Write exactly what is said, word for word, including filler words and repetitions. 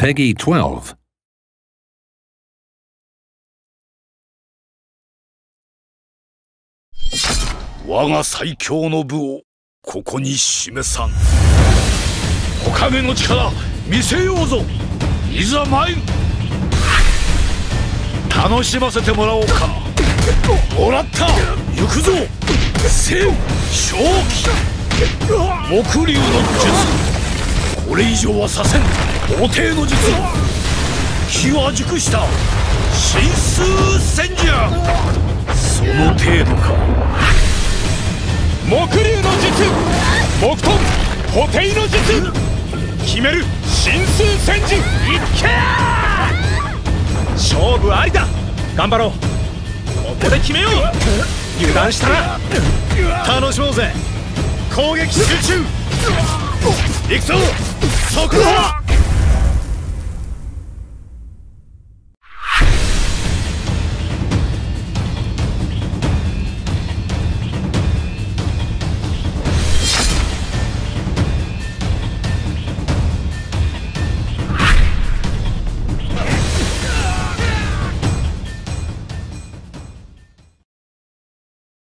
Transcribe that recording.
Peggy twelve. 我が最強の武をここに示さん。おかげの力見せようぞ。いざ参る。楽しませてもらおうか。もらった。行くぞ。千正気木竜の術。これ以上はさせん。法廷の術。気は熟した神数戦じゃ。その程度か。 木竜の術。木遁補定の術。決める神数戦時。いっけー。勝負ありだ。頑張ろう。ここで決めよう。油断したら楽しもうぜ。攻撃集中。行くぞ。そこだ。